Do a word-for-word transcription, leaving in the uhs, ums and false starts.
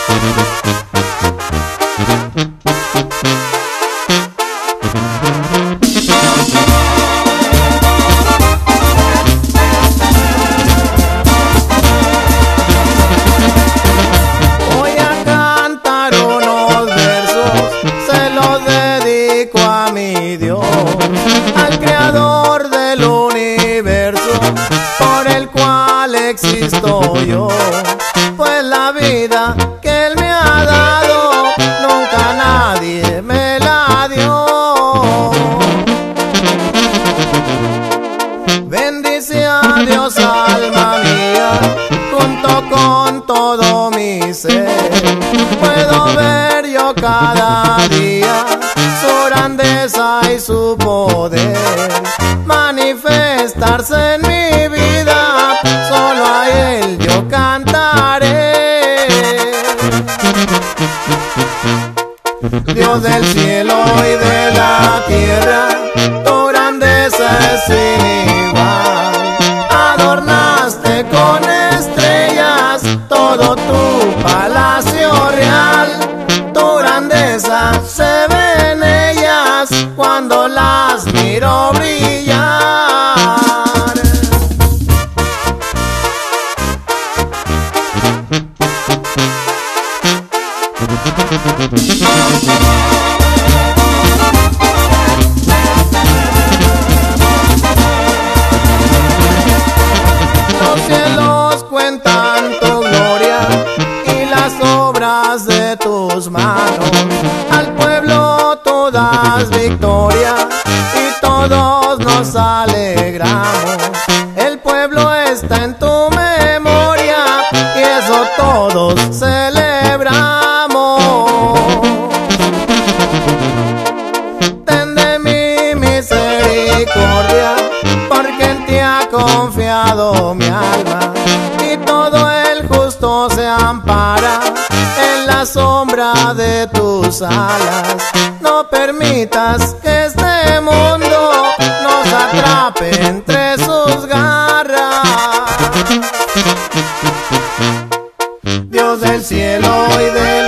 Voy a cantar unos versos, se los dedico a mi Dios, al creador del universo, por el cual existo yo. Pues la vida que Él me ha dado, nunca nadie me la dio. Bendice a Dios, alma mía, junto con todo mi ser. Puedo ver yo cada día su grandeza y su poder manifestarse en mi vida. Solo a Él yo cantaré. Dios del cielo y de la tierra, tu grandeza es sin igual. Adornaste con estrellas todo tu palacio real. Tu grandeza se ve en ellas cuando las miro brillar. Los cielos cuentan tu gloria y las obras de tus manos. Al pueblo tú das victoria y todos nos alegramos. El pueblo está en tu memoria y eso todos celebramos. Ten de mí misericordia, porque en ti ha confiado mi alma, y todo el justo se ampara en la sombra de tus alas. No permitas que este mundo nos atrape entre sus garras. Dios del cielo y de